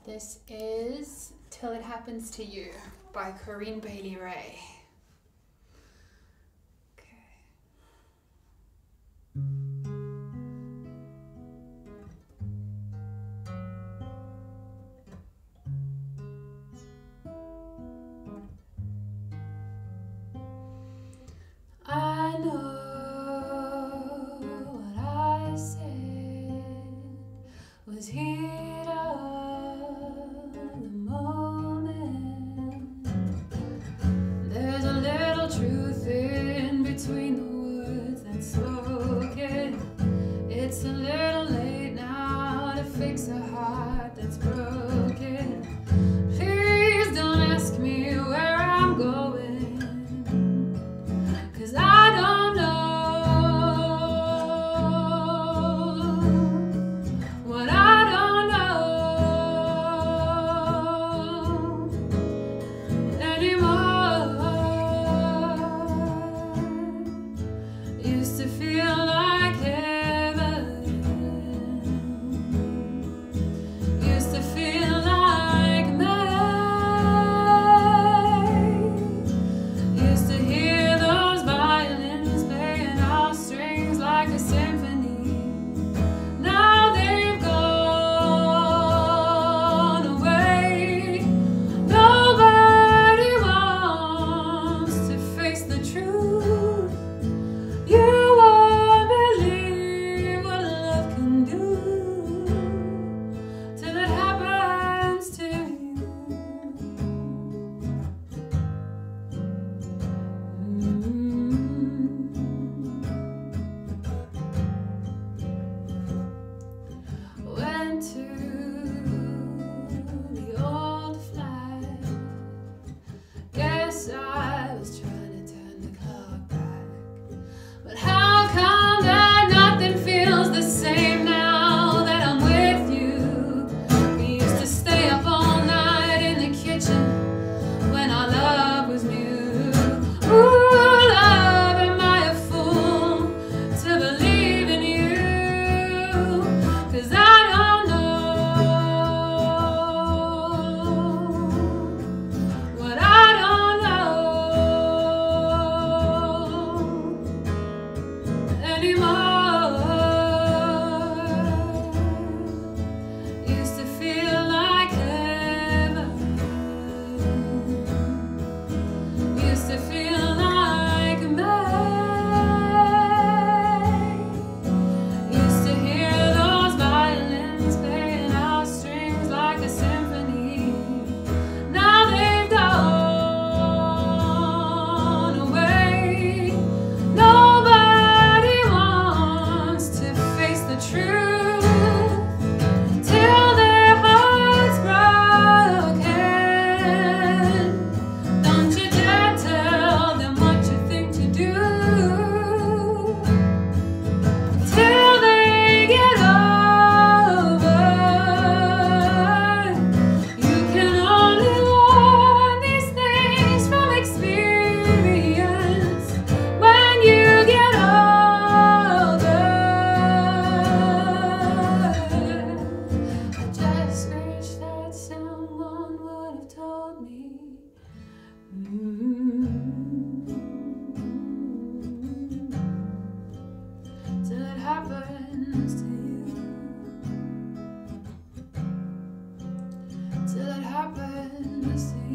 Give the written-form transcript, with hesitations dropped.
This is Till It Happens to You by Corinne Bailey Rae. I know what I said was heat of the moment. There's a little truth in between the words that's spoken. It's a little late now to fix a heart that's broken. Please don't ask me where I'm going, 'cause I don't know what I don't know anymore. Used to feel like heaven. Used to feel like May. Used to hear those violins playing all strings like a symphony. Now they've gone away. Nobody wants to face the truth. You won't believe what love can do till it happens to you. Went to the old flat. Guess I was trying to turn the clock back. But how come that nothing feels the same now that I'm with you? We used to stay up all night in the kitchen when our love was new. Ooh, love, am I a fool to believe in you? 'Cause I don't know what I don't know anymore. Used to feel like heaven. Used to feel like May. Used to hear those violins playing out strings like a symphony. Now they've gone away. Nobody wants to face the truth till their heart's broken. Don't you dare tell them what you think to do till they get over. You can only learn these things from experience when you get older. I just wish that someone would have told me. Till it happens to you. Till it happens to you.